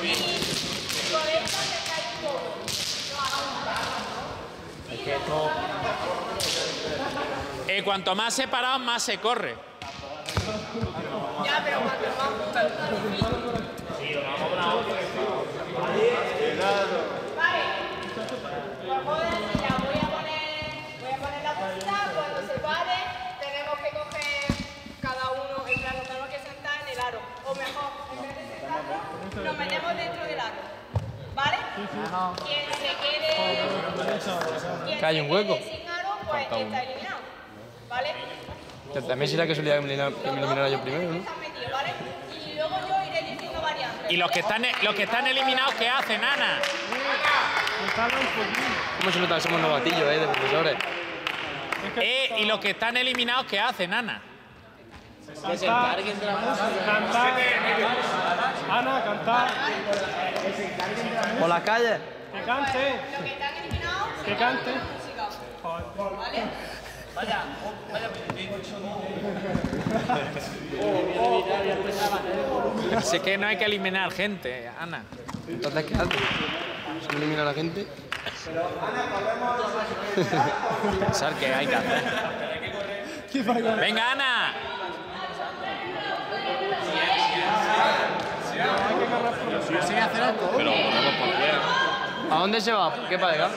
Es que esto... Cuanto más separados, más se corre. Ya, pero cuanto más juntos está difícil. Sí, lo vamos a poner otro. Vale. Pues puedo decir ya, voy a poner la cosita, cuando se pare, tenemos que coger cada uno, en plan, nos tenemos que sentar en el aro. O mejor, en vez de sentarnos, nos metemos dentro del aro. ¿Vale? Quien se quede Que hay un hueco. sin aro, pues está eliminado. ¿Vale? También será que solía eliminar yo primero, ¿no? Están metidos, ¿vale? Y luego yo iré diciendo variantes. ¿Y los que están eliminados qué hacen, Ana? ¿Cómo se nota? Somos novatillos, de profesores. ¿Y los que están eliminados qué hacen, Ana? Que se encarguen de la música. Cantar. Ana, cantar. ¿Por las calles? Que cante. Los que están eliminados, Que cante. música. ¿Vale? Vaya. Así que no hay que eliminar gente, Ana. Entonces, ¿qué hace? ¿Se elimina a la gente? Pensar qué hay que hacer. Venga, Ana. Pero corremos por pie. ¿A dónde se va? ¿Qué pasa?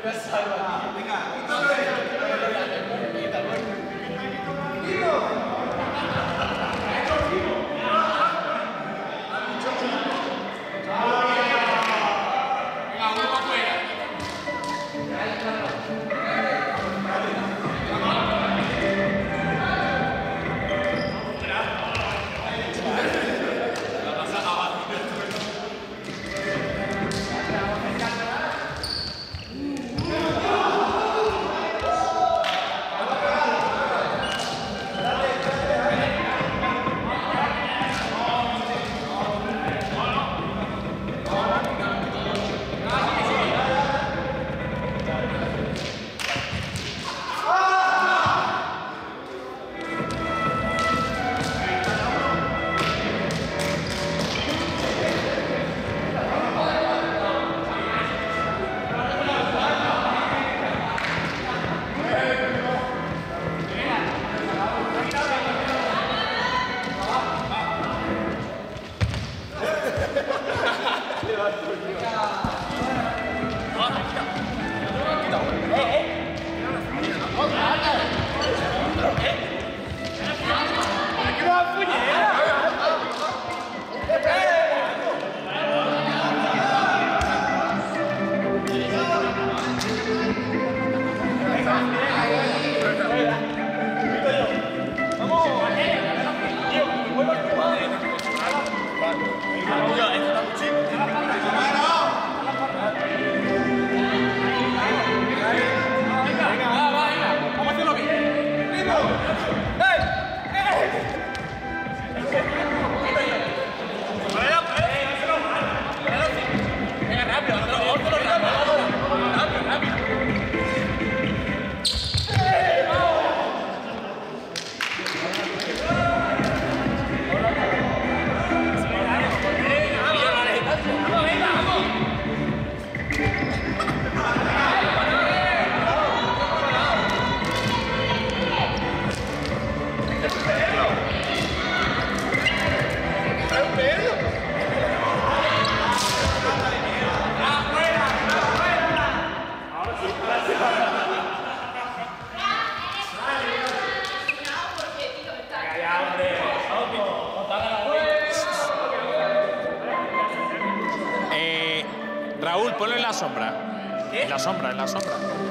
Raúl, ponlo en la sombra. ¿Qué? En la sombra, en la sombra.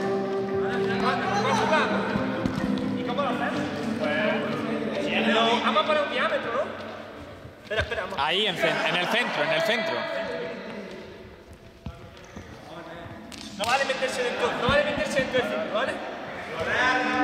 ¿Y cómo lo hacemos? Pues... vamos a poner un diámetro, ¿no? Espera, vamos. Ahí, en el centro, en el centro. No vale meterse dentro del centro, ¿vale?